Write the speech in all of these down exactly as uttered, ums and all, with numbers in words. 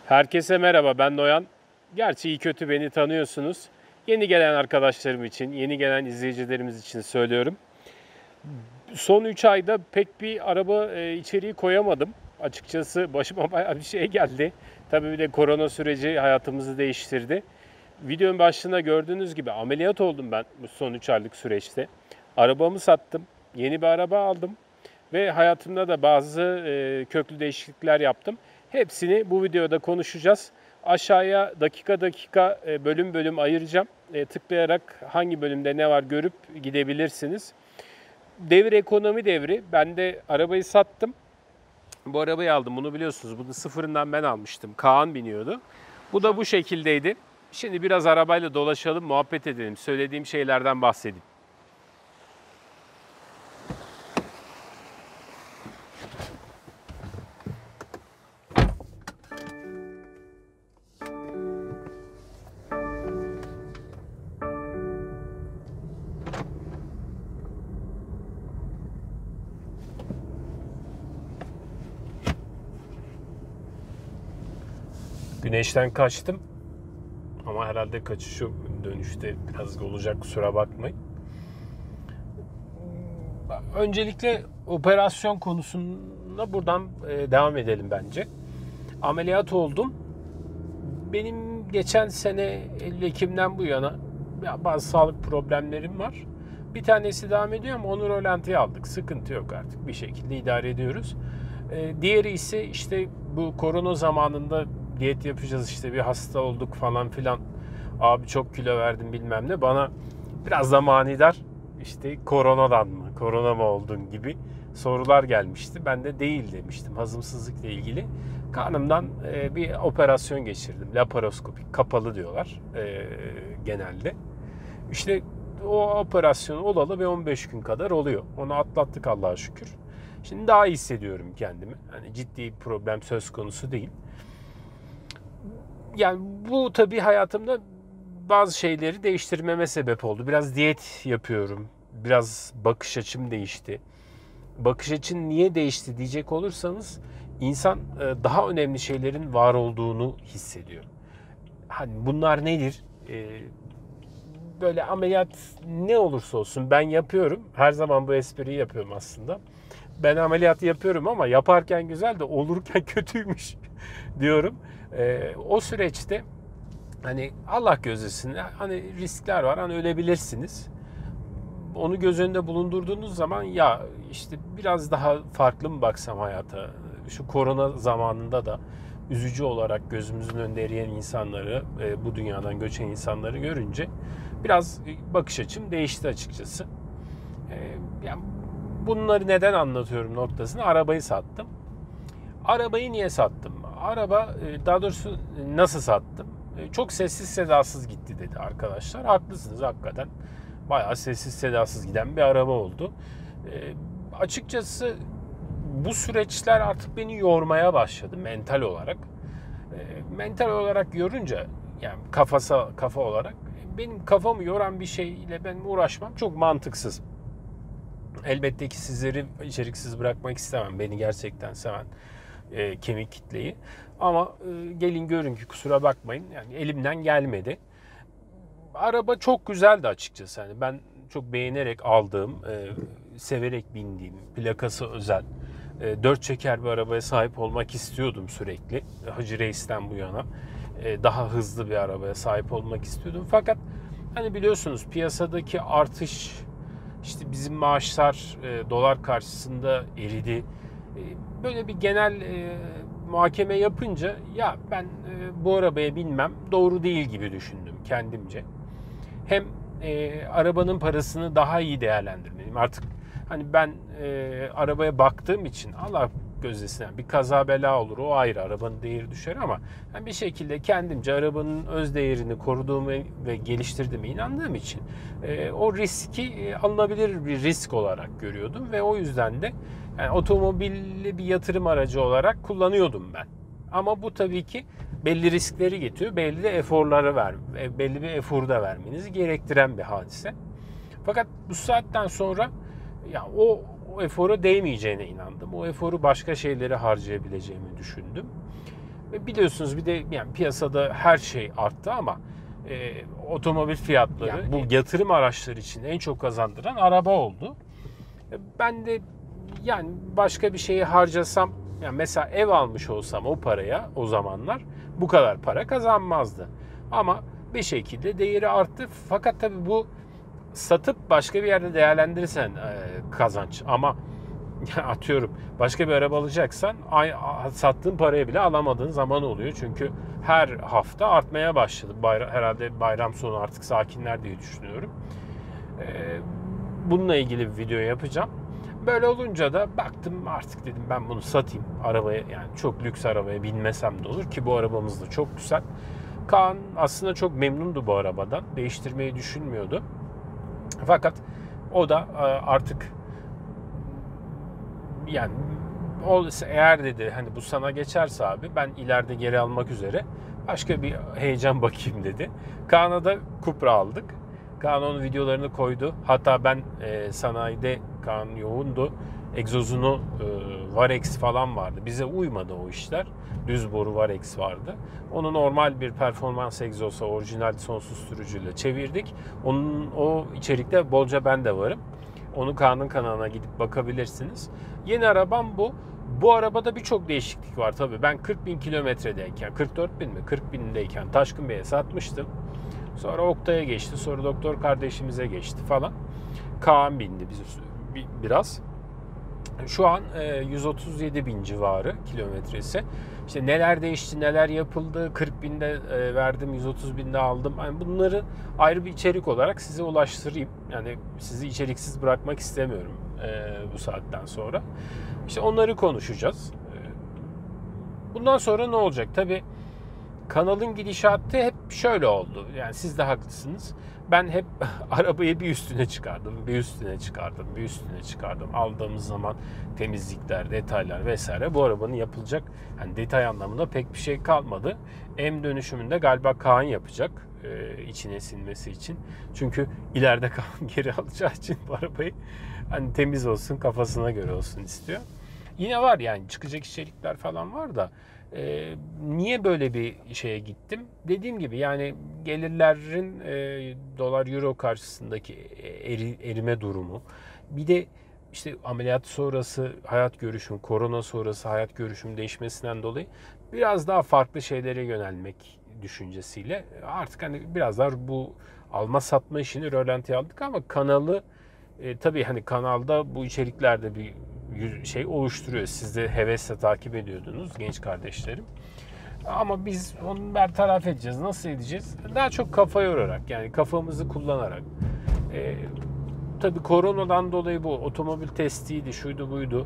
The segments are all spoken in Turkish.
Herkese merhaba, ben Noyan. Gerçi iyi kötü beni tanıyorsunuz. Yeni gelen arkadaşlarım için, yeni gelen izleyicilerimiz için söylüyorum. Son üç ayda pek bir araba e, içeriği koyamadım. Açıkçası başıma bayağı bir şey geldi. Tabii bir de korona süreci hayatımızı değiştirdi. Videonun başlığında gördüğünüz gibi ameliyat oldum ben bu son üç aylık süreçte. Arabamı sattım, yeni bir araba aldım ve hayatımda da bazı e, köklü değişiklikler yaptım. Hepsini bu videoda konuşacağız. Aşağıya dakika dakika e, bölüm bölüm ayıracağım. E, tıklayarak hangi bölümde ne var görüp gidebilirsiniz. Devir ekonomi devri. Ben de arabayı sattım. Bu arabayı aldım. Bunu biliyorsunuz. Bunu sıfırından ben almıştım. Kaan biniyordu. Bu da bu şekildeydi. Şimdi biraz arabayla dolaşalım, muhabbet edelim. Söylediğim şeylerden bahsedeyim. Güneşten kaçtım. Ama herhalde kaçış yok. Dönüşte biraz olacak, kusura bakmayın. Öncelikle operasyon konusunda buradan devam edelim bence. Ameliyat oldum. Benim geçen sene Eylül Ekim'den bu yana bazı sağlık problemlerim var. Bir tanesi devam ediyor ama onu rölantiye aldık. Sıkıntı yok artık. Bir şekilde idare ediyoruz. Diğeri ise işte bu korona zamanında diyet yapacağız, işte bir hasta olduk falan filan. Abi çok kilo verdim bilmem ne. Bana biraz da manidar işte koronadan mı, korona mı oldun gibi sorular gelmişti. Ben de değil demiştim hazımsızlıkla ilgili. Karnımdan e, bir operasyon geçirdim. Laparoskopik, kapalı diyorlar e, genelde. İşte o operasyon olalı ve on beş gün kadar oluyor. Onu atlattık Allah'a şükür. Şimdi daha iyi hissediyorum kendimi. Hani ciddi bir problem söz konusu değil. Yani bu tabii hayatımda bazı şeyleri değiştirmeme sebep oldu. Biraz diyet yapıyorum. Biraz bakış açım değişti. Bakış açın niye değişti diyecek olursanız, insan daha önemli şeylerin var olduğunu hissediyor. Hani bunlar nedir? Böyle ameliyat ne olursa olsun ben yapıyorum. Her zaman bu espriyi yapıyorum aslında. Ben ameliyat yapıyorum ama yaparken güzel de olurken kötüymüş diyorum. O süreçte hani Allah gözesin, hani riskler var, hani ölebilirsiniz. Onu göz önünde bulundurduğunuz zaman ya işte biraz daha farklı mı baksam hayata? Şu korona zamanında da üzücü olarak gözümüzün önünde eriyen insanları, bu dünyadan göçen insanları görünce biraz bakış açım değişti açıkçası. Yani bunları neden anlatıyorum noktasını, arabayı sattım. Arabayı niye sattım? Araba, daha doğrusu nasıl sattım? Çok sessiz sedasız gitti dedi arkadaşlar. Haklısınız hakikaten. Bayağı sessiz sedasız giden bir araba oldu. E, açıkçası bu süreçler artık beni yormaya başladı mental olarak. E, mental olarak yorunca, yani kafasa kafa olarak benim kafamı yoran bir şeyle ben uğraşmam çok mantıksız. Elbette ki sizleri içeriksiz bırakmak istemem. Beni gerçekten seven e, kemik kitleyi. Ama e, gelin görün ki kusura bakmayın. Yani elimden gelmedi. Araba çok güzeldi açıkçası. Yani ben çok beğenerek aldığım, e, severek bindiğim, plakası özel, e, dört çeker bir arabaya sahip olmak istiyordum sürekli. Hacı Reis'ten bu yana e, daha hızlı bir arabaya sahip olmak istiyordum. Fakat hani biliyorsunuz piyasadaki artış, işte bizim maaşlar e, dolar karşısında eridi. E, böyle bir genel e, muhakeme yapınca ya ben e, bu arabaya binmem doğru değil gibi düşündüm kendimce. Hem e, arabanın parasını daha iyi değerlendirmeliyim. Artık hani ben e, arabaya baktığım için Allah gözdesine bir kaza bela olur, o ayrı, arabanın değeri düşer ama yani bir şekilde kendimce arabanın öz değerini koruduğumu ve geliştirdiğime inandığım için e, o riski e, alınabilir bir risk olarak görüyordum ve o yüzden de yani otomobilli bir yatırım aracı olarak kullanıyordum ben. Ama bu tabii ki belli riskleri getiriyor, belli de eforları ver, belli bir efor da vermenizi gerektiren bir hadise. Fakat bu saatten sonra ya o, o efora değmeyeceğine inandım. O eforu başka şeylere harcayabileceğimi düşündüm. Ve biliyorsunuz bir de yani piyasada her şey arttı ama e, otomobil fiyatları yani bu yatırım araçları için en çok kazandıran araba oldu. E, ben de yani başka bir şeyi harcasam, yani mesela ev almış olsam o paraya o zamanlar bu kadar para kazanmazdı. Ama bir şekilde değeri arttı. Fakat tabii bu satıp başka bir yerde değerlendirirsen e, kazanç. Ama atıyorum başka bir araba alacaksan sattığın paraya bile alamadığın zaman oluyor. Çünkü her hafta artmaya başladı. Bayram, herhalde bayram sonu artık sakinler diye düşünüyorum. E, bununla ilgili bir video yapacağım. Böyle olunca da baktım artık dedim ben bunu satayım. Arabaya, yani çok lüks arabaya binmesem de olur ki bu arabamız da çok güzel. Kaan aslında çok memnundu bu arabadan. Değiştirmeyi düşünmüyordu. Fakat o da artık yani eğer dedi hani bu sana geçerse abi ben ileride geri almak üzere başka bir heyecan bakayım dedi. Kaan'a da Cupra aldık. Kaan onun videolarını koydu. Hatta ben e, sanayide Kaan yoğundu. Egzozunu e, Varex falan vardı. Bize uymadı o işler. Düz boru Varex vardı. Onu normal bir performans egzoza orijinal sonsuz sürücüyle çevirdik. Onun o içerikte bolca ben de varım. Onu Kaan'ın kanalına gidip bakabilirsiniz. Yeni arabam bu. Bu arabada birçok değişiklik var tabii. Ben kırk bin kilometredeyken, kırk dört bin mi? kırk bindeyken Taşkın Bey'e satmıştım. Sonra Oktay'a geçti. Sonra doktor kardeşimize geçti falan. Kaan bindi biraz. Şu an yüz otuz yedi bin civarı kilometresi. İşte neler değişti, neler yapıldı. kırk binde verdim, yüz otuz binde aldım. Yani bunları ayrı bir içerik olarak size ulaştırayım. Yani sizi içeriksiz bırakmak istemiyorum bu saatten sonra. İşte onları konuşacağız. Bundan sonra ne olacak? Tabii kanalın gidişatı hep şöyle oldu. Yani siz de haklısınız. Ben hep arabayı bir üstüne çıkardım, bir üstüne çıkardım, bir üstüne çıkardım. Aldığımız zaman temizlikler, detaylar vesaire. Bu arabanın yapılacak hani detay anlamında pek bir şey kalmadı. M dönüşümünde galiba Kaan yapacak e, içine sinmesi için. Çünkü ileride Kaan geri alacağı için bu arabayı hani temiz olsun, kafasına göre olsun istiyor. Yine var yani çıkacak içerikler falan var da e, niye böyle bir şeye gittim? Dediğim gibi yani gelirlerin e, dolar euro karşısındaki eri, erime durumu. Bir de işte ameliyat sonrası hayat görüşüm, korona sonrası hayat görüşüm değişmesinden dolayı biraz daha farklı şeylere yönelmek düşüncesiyle artık hani biraz daha bu alma satma işini rölantiye aldık ama kanalı e, tabii hani kanalda bu içeriklerde bir şey oluşturuyor. Siz de hevesle takip ediyordunuz genç kardeşlerim. Ama biz onu bertaraf edeceğiz. Nasıl edeceğiz? Daha çok kafa yorarak, yani kafamızı kullanarak. Ee, tabii koronadan dolayı bu otomobil testiydi, şuydu buydu.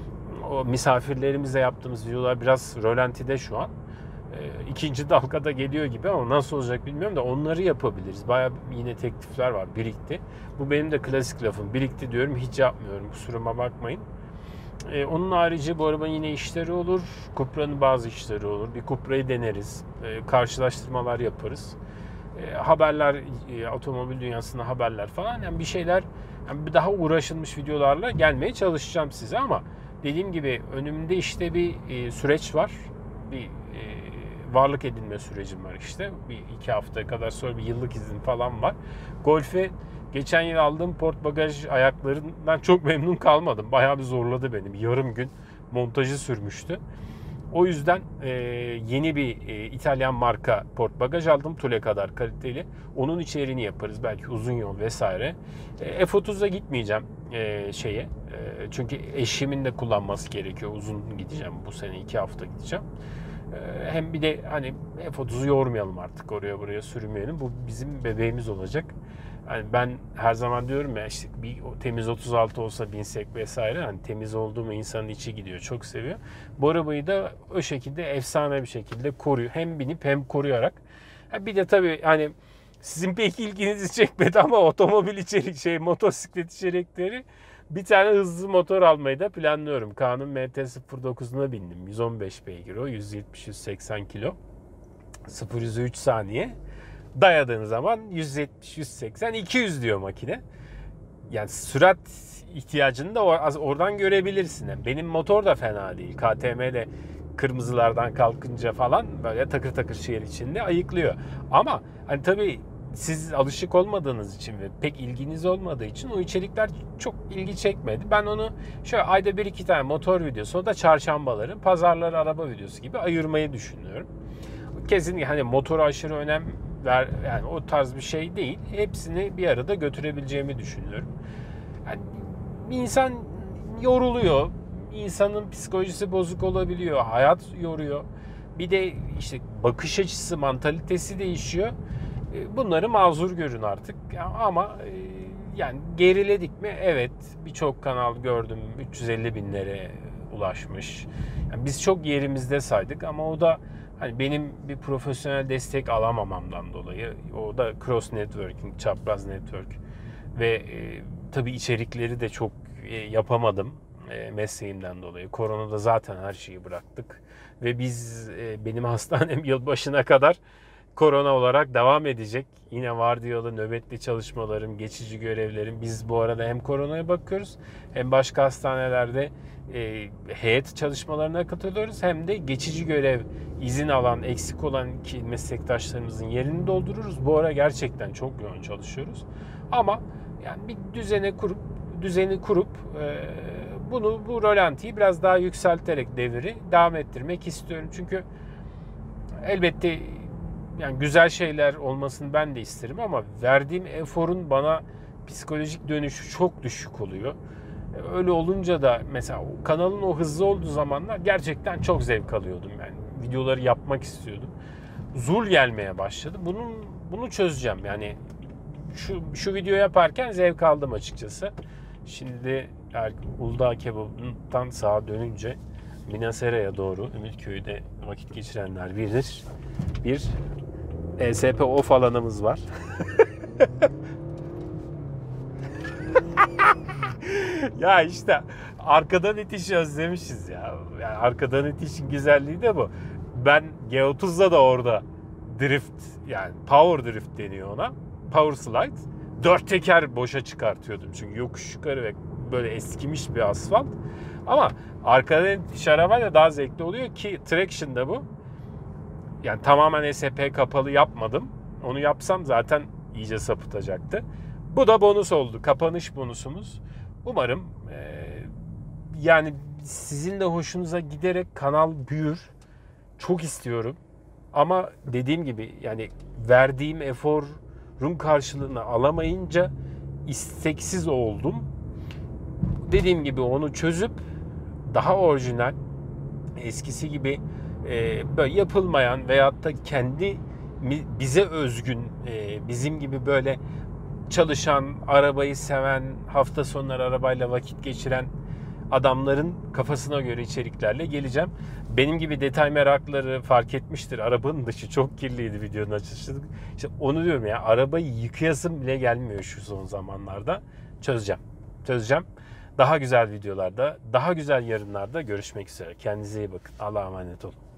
O misafirlerimizle yaptığımız videolar biraz rölantide şu an. Ee, ikinci dalgada geliyor gibi ama nasıl olacak bilmiyorum da onları yapabiliriz. Bayağı yine teklifler var, birikti. Bu benim de klasik lafım. Birikti diyorum, hiç yapmıyorum. Kusuruma bakmayın. Ee, onun harici bu arabanın yine işleri olur. Cupra'nın bazı işleri olur. Bir Cupra'yı deneriz. Ee, karşılaştırmalar yaparız. Ee, haberler, e, otomobil dünyasında haberler falan. Yani bir şeyler, yani bir daha uğraşılmış videolarla gelmeye çalışacağım size ama dediğim gibi önümde işte bir e, süreç var. Bir e, varlık edinme sürecim var işte. Bir iki hafta kadar sonra bir yıllık izin falan var. Golf'e geçen yıl aldığım port bagaj ayaklarından çok memnun kalmadım. Bayağı bir zorladı beni. Bir yarım gün montajı sürmüştü. O yüzden e, yeni bir e, İtalyan marka port bagaj aldım. Tule kadar kaliteli. Onun içeriğini yaparız. Belki uzun yol vesaire. E, F otuz'a gitmeyeceğim e, şeye. E, çünkü eşimin de kullanması gerekiyor. Uzun gideceğim. Bu sene iki hafta gideceğim. E, hem bir de hani F otuzu yormayalım artık. Oraya buraya sürmeyelim. Bu bizim bebeğimiz olacak. Yani ben her zaman diyorum ya işte bir temiz otuz altı olsa binsek vesaire, hani temiz olduğu mu insanın içi gidiyor, çok seviyor. Bu arabayı da o şekilde efsane bir şekilde koruyor. Hem binip hem koruyarak. Bir de tabii hani sizin pek ilginizi çekmedi ama otomobil içerik şey motosiklet içerikleri, bir tane hızlı motor almayı da planlıyorum. Kaan'ın M T sıfır dokuzuna bindim. yüz on beş beygir o, yüz yetmiş yüz seksen kilo. sıfır yüze üç saniye. Dayadığın zaman yüz yetmiş yüz seksen iki yüz diyor makine. Yani sürat ihtiyacını da oradan görebilirsin. Yani benim motor da fena değil. K T M'de kırmızılardan kalkınca falan böyle takır takır şehir içinde ayıklıyor. Ama hani tabii siz alışık olmadığınız için ve pek ilginiz olmadığı için o içerikler çok ilgi çekmedi. Ben onu şöyle ayda bir iki tane motor videosu, o da çarşambaları, pazarları araba videosu gibi ayırmayı düşünüyorum. Kesinlikle hani motora aşırı önem ver, yani o tarz bir şey değil. Hepsini bir arada götürebileceğimi düşünüyorum. Yani bir insan yoruluyor. İnsanın psikolojisi bozuk olabiliyor. Hayat yoruyor. Bir de işte bakış açısı, mantalitesi değişiyor. Bunları mazur görün artık. Ama yani geriledik mi? Evet. Birçok kanal gördüm. üç yüz elli binlere ulaşmış. Yani biz çok yerimizde saydık ama o da hani benim bir profesyonel destek alamamamdan dolayı. O da cross networking, çapraz network ve e, tabii içerikleri de çok e, yapamadım e, mesleğimden dolayı. Koronada zaten her şeyi bıraktık ve biz e, benim hastanem yılbaşına kadar korona olarak devam edecek. Yine vardiyalı, nöbetli çalışmalarım, geçici görevlerim. Biz bu arada hem koronaya bakıyoruz hem başka hastanelerde e, heyet çalışmalarına katılıyoruz. Hem de geçici görev, izin alan, eksik olan ki meslektaşlarımızın yerini doldururuz. Bu ara gerçekten çok yoğun çalışıyoruz. Ama yani bir düzene kurup, düzeni kurup e, bunu, bu rolantiyi biraz daha yükselterek devri devam ettirmek istiyorum. Çünkü elbette yani güzel şeyler olmasını ben de isterim ama verdiğim eforun bana psikolojik dönüşü çok düşük oluyor. Öyle olunca da mesela kanalın o hızlı olduğu zamanlar gerçekten çok zevk alıyordum. Yani videoları yapmak istiyordum. Zul gelmeye başladı. Bunun bunu çözeceğim. Yani şu şu video yaparken zevk aldım açıkçası. Şimdi Uludağ Kebap'tan sağa dönünce Minasera'ya doğru Ümitköy'de vakit geçirenler bilir. Bir E S P off alanımız var. Ya işte arkadan itiş özlemişiz ya. Yani arkadan itişin güzelliği de bu. Ben G otuz'da da orada drift, yani power drift deniyor ona. Power slide. Dört teker boşa çıkartıyordum. Çünkü yokuş yukarı ve böyle eskimiş bir asfalt. Ama arkadan itiş arabayla daha zevkli oluyor ki traction'da bu. Yani tamamen E S P kapalı yapmadım. Onu yapsam zaten iyice sapıtacaktı. Bu da bonus oldu. Kapanış bonusumuz. Umarım e, yani sizin de hoşunuza giderek kanal büyür. Çok istiyorum. Ama dediğim gibi yani verdiğim eforun karşılığını alamayınca isteksiz oldum. Dediğim gibi onu çözüp daha orijinal, eskisi gibi e, böyle yapılmayan veyahut da kendi bize özgün, e, bizim gibi böyle çalışan, arabayı seven, hafta sonları arabayla vakit geçiren adamların kafasına göre içeriklerle geleceğim. Benim gibi detay merakları fark etmiştir. Arabanın dışı çok kirliydi videonun açılışında. İşte onu diyorum ya, arabayı yıkayasım bile gelmiyor şu son zamanlarda. Çözeceğim. Çözeceğim. Daha güzel videolarda, daha güzel yarınlarda görüşmek üzere. Kendinize iyi bakın. Allah'a emanet olun.